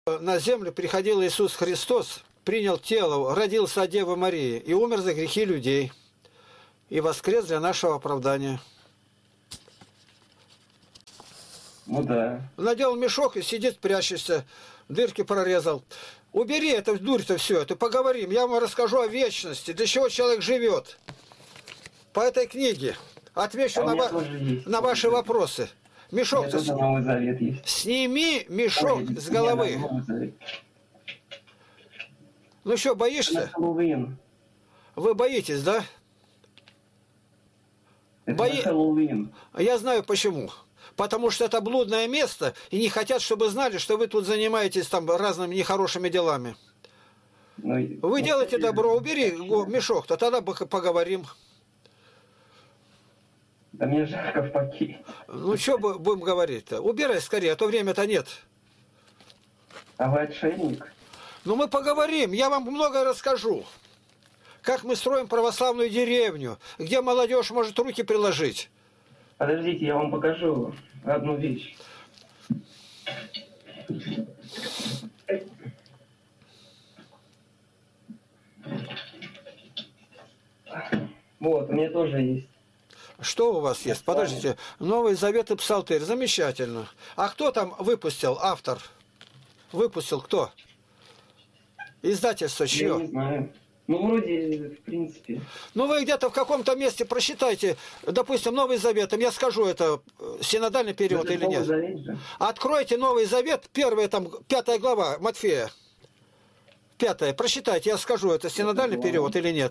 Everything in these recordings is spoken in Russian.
На землю приходил Иисус Христос, принял тело, родился от Девы Марии и умер за грехи людей. И воскрес для нашего оправдания. Ну да. Надел мешок и сидит, прячется, дырки прорезал. Убери это, дурь-то все, это поговорим. Я вам расскажу о вечности, для чего человек живет. По этой книге отвечу на ваши вопросы. Мешок сними мешок с головы. Ну что, боишься? Вы боитесь, да? Я знаю почему. Потому что это блудное место, и не хотят, чтобы знали, что вы тут занимаетесь там разными нехорошими делами. Вы делаете добро, убери мешок-то, тогда поговорим. Да мне жарко в паки. Ну, что будем говорить-то? Убирай скорее, а то время-то нет. А вы отшельник? Ну, мы поговорим, я вам многое расскажу. Как мы строим православную деревню, где молодежь может руки приложить. Подождите, я вам покажу одну вещь. Вот, у меня тоже есть. Что у вас есть? Подождите. Новый Завет и Псалтырь. Замечательно. А кто там выпустил, автор? Выпустил кто? Издательство чье? Я не знаю. Ну, вроде, в принципе. Ну, вы где-то в каком-то месте прочитайте, допустим, Новый Завет. Я скажу, это синодальный период или нет. Завет, откройте Новый Завет, первая там, 5 глава Матфея. 5. Прочитайте, я скажу, это синодальный период или нет.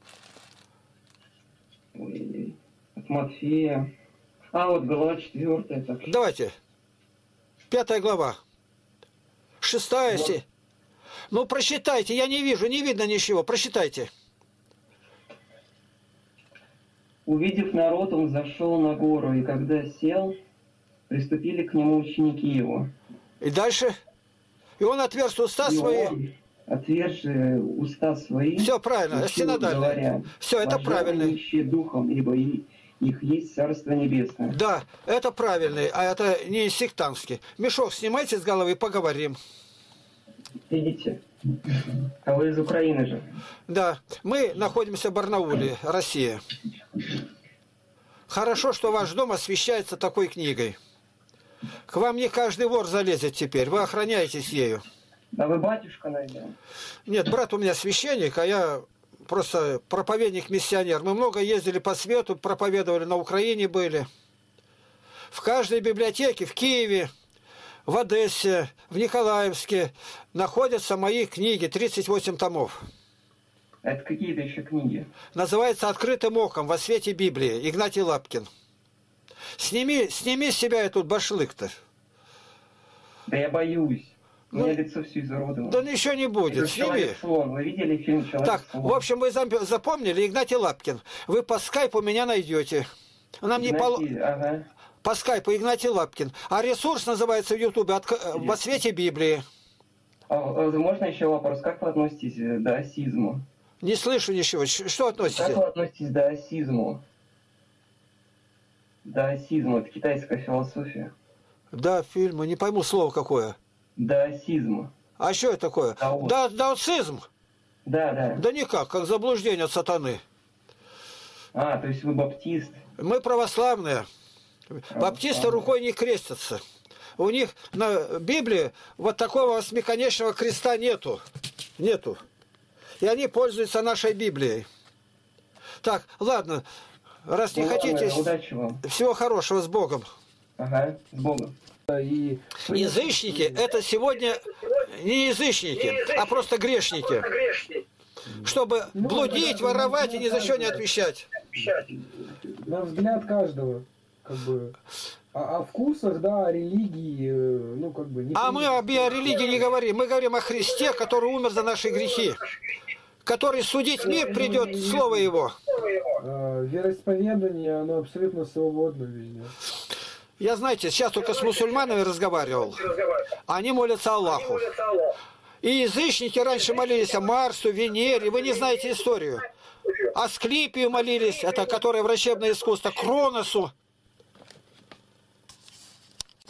Ой, от Матфея. А, вот глава 4. Так. Давайте. 5 глава. 6. Вот. Ну, прочитайте, я не вижу, не видно ничего. Прочитайте. Увидев народ, он зашел на гору, и когда сел, приступили к нему ученики его. И дальше? И он отверз уста свои. Отверши уста свои. Все правильно, синодально. Все, это правильно. Духом, ибо их есть Царство Небесное. Да, это правильный, а это не сектантский. Мешок снимайте с головы и поговорим. Видите? А вы из Украины же? Да, мы находимся в Барнауле, Россия. Хорошо, что ваш дом освещается такой книгой. К вам не каждый вор залезет теперь, вы охраняетесь ею. А вы батюшка, наверное? Нет, брат у меня священник, а я просто проповедник-миссионер. Мы много ездили по свету, проповедовали, на Украине были. В каждой библиотеке, в Киеве, в Одессе, в Николаевске находятся мои книги, 38 томов. Это какие-то еще книги? Называется «Открытым оком во свете Библии», Игнатий Лапкин. Сними с себя эту башлык-то. Да я боюсь. У меня лицо все изуродовано. Да ничего не будет, сними. Вы видели фильм «Человек-слон»? Так, в общем, вы запомнили, Игнатий Лапкин. Вы по скайпу меня найдете. Нам не ага. По скайпу Игнатий Лапкин. А ресурс называется в Ютубе «Во свете Библии». Можно еще вопрос? Как вы относитесь к даосизму? Не слышу ничего. Что относитесь? Как вы относитесь к даосизму? Даосизм – это китайская философия. Да, фильмы. Не пойму слово какое. Даосизм. А что это такое? Даосизм? Да. Да никак, как заблуждение от сатаны. А, то есть вы баптист? Мы православные. Баптисты рукой не крестятся. У них на Библии вот такого восьмиконечного креста нету. Нету. И они пользуются нашей Библией. Так, ладно. Раз не хотите... Удачи вам. Всего хорошего, с Богом. Ага, с Богом. Язычники – это сегодня не язычники, а просто грешники. Чтобы блудить, воровать и ни за что не отвечать. На взгляд каждого. Как бы, о вкусах, да, о религии, ну, как бы... А мы о религии не говорим. Мы говорим о Христе, который умер за наши грехи. Который судить мир придет, слово Его. Вероисповедание, оно абсолютно свободно везде. Я, знаете, сейчас только с мусульманами разговаривал. Они молятся Аллаху. И язычники раньше молились о Марсу, Венере. Вы не знаете историю. Асклепию молились, это которое врачебное искусство, Кроносу.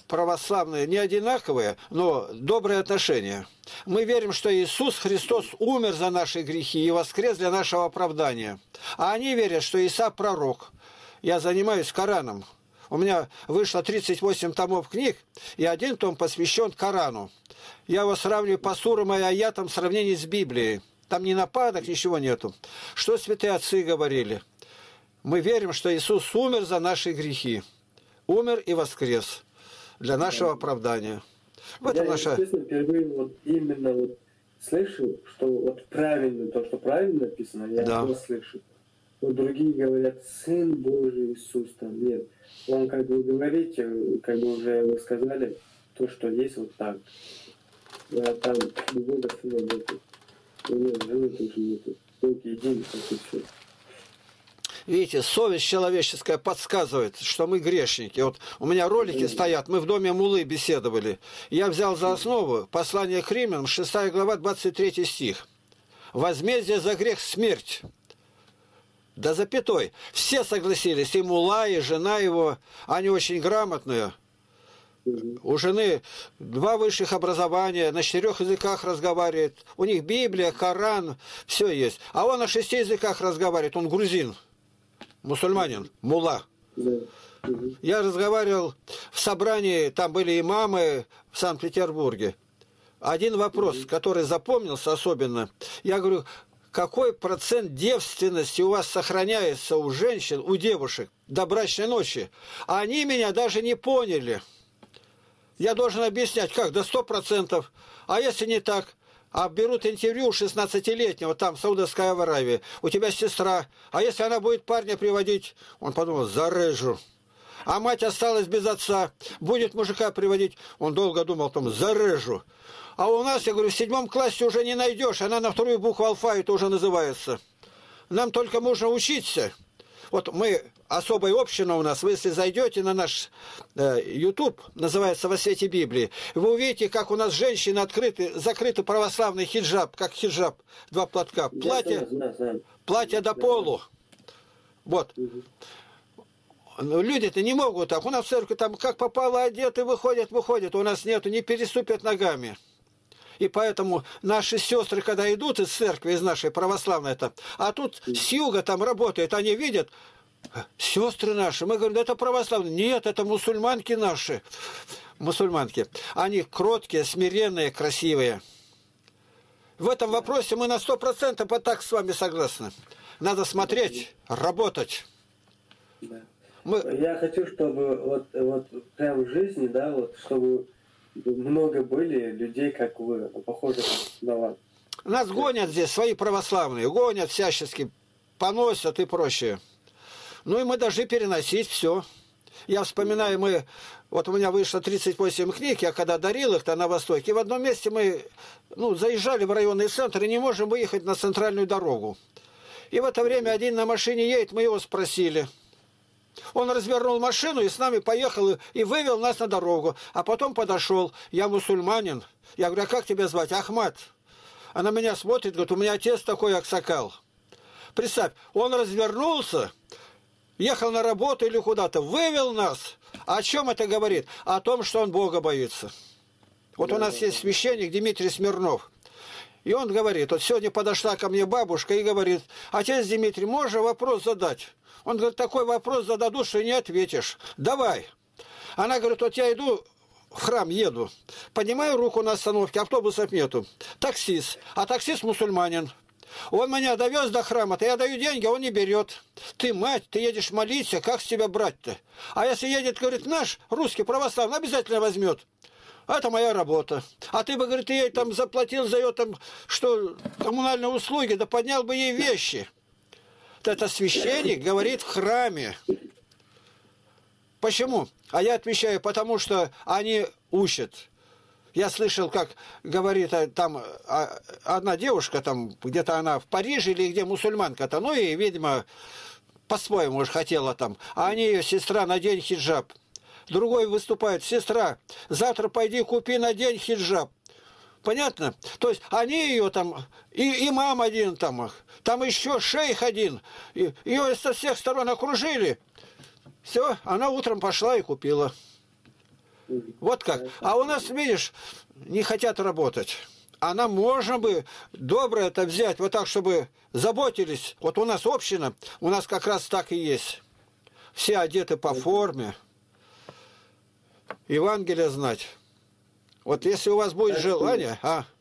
православные не одинаковые, но добрые отношения. Мы верим, что Иисус Христос умер за наши грехи и воскрес для нашего оправдания. А они верят, что Иса пророк. Я занимаюсь Кораном. У меня вышло 38 томов книг, и один том посвящен Корану. Я его сравниваю по сурам и аятам в сравнении с Библией. Там ни нападок, ничего нету. Что святые отцы говорили? Мы верим, что Иисус умер за наши грехи. Умер и воскрес для нашего оправдания. В этом наша... Я, честно, впервые вот именно вот слышу, что вот правильно, то, что правильно написано, я Да. это слышу. Вот другие говорят, Сын Божий Иисус, там нет. Он, как вы говорите, как бы уже вы сказали, то, что есть вот так. А там Бога Сына нету. Нет, жены тоже нету. Только един, как и все. Видите, совесть человеческая подсказывает, что мы грешники. Вот у меня ролики стоят, мы в доме Мулы беседовали. Я взял за основу послание к Римлянам, 6 глава, 23 стих. «Возмездие за грех – смерть». Да запятой. Все согласились, и Мула, и жена его, они очень грамотные. У жены 2 высших образования, на 4 языках разговаривает. У них Библия, Коран, все есть. А он на 6 языках разговаривает, он грузин. Мусульманин, мулла. Да. Я разговаривал в собрании, там были имамы в Санкт-Петербурге. Один вопрос, который запомнился особенно. Я говорю, какой процент девственности у вас сохраняется у женщин, у девушек до брачной ночи? Они меня даже не поняли. Я должен объяснять, как, до 100%. А если не так? А берут интервью 16-летнего, там, в Саудовской Аравии. У тебя сестра. А если она будет парня приводить? Он подумал, зарежу. А мать осталась без отца. Будет мужика приводить? Он долго думал, там, зарежу. А у нас, я говорю, в 7 классе уже не найдешь. Она на 2 букву алфавита уже называется. Нам только нужно учиться. Вот мы, особая община у нас, вы если зайдете на наш YouTube, называется «Во свете Библии», вы увидите, как у нас женщины открыты, закрыты православный хиджаб, как хиджаб, 2 платка, платье до полу. Вот. Люди-то не могут так. У нас в церкви там как попало одеты, выходят. У нас нету, не переступят ногами. И поэтому наши сестры, когда идут из церкви, из нашей православной-то, а тут с юга там работают, они видят, сестры наши, мы говорим, да это православные. Нет, это мусульманки наши. Мусульманки. Они кроткие, смиренные, красивые. В этом вопросе мы на 100% вот так с вами согласны. Надо смотреть, работать. Да. Я хочу, чтобы вот прям в жизни, да, вот, чтобы много были людей, как вы, похожих на вас. Нас гонят здесь, свои православные, гонят всячески, поносят и прочее. Ну и мы должны переносить все. Я вспоминаю, вот у меня вышло 38 книг, я когда дарил их-то на Востоке, и в одном месте мы заезжали в районный центр и не можем выехать на центральную дорогу. И в это время один на машине едет, мы его спросили. Он развернул машину и с нами поехал и вывел нас на дорогу. А потом подошел. Я мусульманин. Я говорю, а как тебя звать? Ахмад. А на меня смотрит, говорит, у меня отец такой аксакал. Представь, он развернулся, ехал на работу или куда-то, вывел нас. А о чем это говорит? О том, что он Бога боится. Вот у нас есть священник Дмитрий Смирнов. И он говорит, вот сегодня подошла ко мне бабушка и говорит, отец Дмитрий, можно вопрос задать? Он говорит, такой вопрос зададут, что не ответишь. Давай. Она говорит, вот я иду, в храм еду, поднимаю руку на остановке, автобусов нету. Таксист. А таксист мусульманин. Он меня довез до храма, то я даю деньги, а он не берет. Ты мать, ты едешь молиться, как с тебя брать-то? А если едет, говорит, наш русский православный, обязательно возьмет. Это моя работа. А ты бы, говорит, ей там заплатил за ее там, что, коммунальные услуги, да поднял бы ей вещи. Это священник говорит в храме. Почему? А я отвечаю, потому что они учат. Я слышал, как говорит там одна девушка, там где-то она в Париже или где мусульманка-то, ну и, видимо, по-своему уж хотела там. А они ее, сестра, надень хиджаб. Другой выступает, сестра, завтра пойди купи, надень хиджаб. Понятно? То есть они ее там, и имам один там еще шейх один, ее со всех сторон окружили. Все, она утром пошла и купила. Вот как. А у нас, видишь, не хотят работать. А нам можно бы доброе это взять, вот так, чтобы заботились. Вот у нас община, у нас как раз так и есть. Все одеты по форме. Евангелие знать. Вот если у вас будет желание...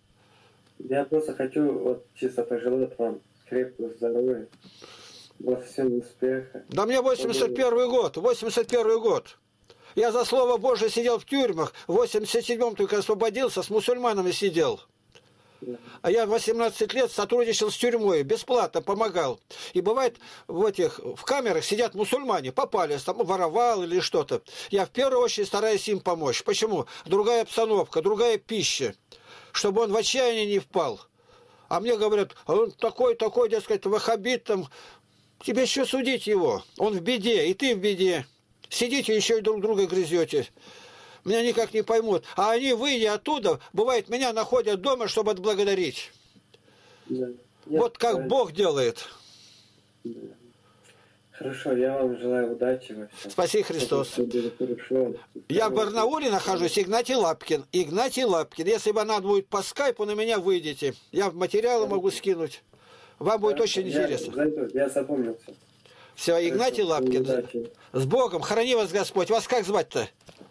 Я просто хочу вот чисто пожелать вам крепкого здоровья, во всем успеха. Да мне 81 год, 81 год. Я за Слово Божие сидел в тюрьмах, в 87-м только освободился, с мусульманами сидел. А я 18 лет сотрудничал с тюрьмой, бесплатно помогал. И бывает, в камерах сидят мусульмане, попались, там воровал или что-то. Я в первую очередь стараюсь им помочь. Почему? Другая обстановка, другая пища. Чтобы он в отчаяние не впал. А мне говорят, он такой, дескать, ваххабит там. Тебе что судить его? Он в беде, и ты в беде. Сидите еще и друг друга грызете. Меня никак не поймут. А они, выйдя оттуда, бывает, меня находят дома, чтобы отблагодарить. Да. Вот как правильно. Бог делает. Да. Хорошо, я вам желаю удачи во всем. Спаси Христос. Все будет хорошо. Я в Барнауле нахожусь, Игнатий Лапкин. Игнатий Лапкин. Если бы надо будет по скайпу, на меня выйдете. Я материалы могу скинуть. Вам будет очень интересно. Я запомнил все. Все, Игнатий Лапкин. Удачи. С Богом. Храни вас Господь. Вас как звать-то?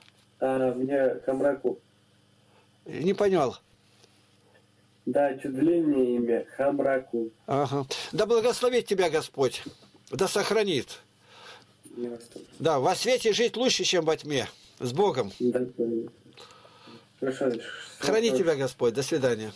Мне Хамраку. Не понял. Да, чуть длиннее имя. Хамраку. Ага. Да благословит тебя Господь. Да сохранит. Я вас тоже. Да, во свете жить лучше, чем во тьме. С Богом. Да, правильно. Хорошо. Храни тебя Господь. До свидания.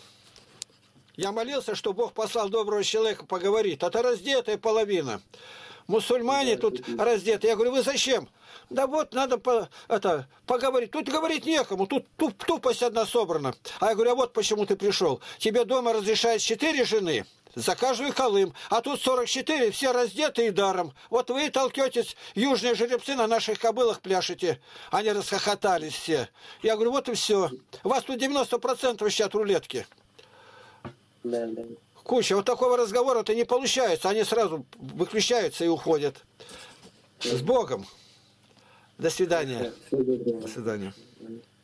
Я молился, что Бог послал доброго человека поговорить. Это раздетая половина. Мусульмане тут раздеты. Я говорю, вы зачем? Да вот, надо поговорить. Тут говорить некому, тут тупость одна собрана. А я говорю, а вот почему ты пришел. Тебе дома разрешают 4 жены, за каждую колым. А тут 44, все раздеты и даром. Вот вы толкетесь, южные жеребцы на наших кобылах пляшете. Они расхохотались все. Я говорю, вот и все. У вас тут 90% сейчас рулетки. Да. Куча. Вот такого разговора-то не получается. Они сразу выключаются и уходят. С Богом. До свидания. Всего доброго. До свидания.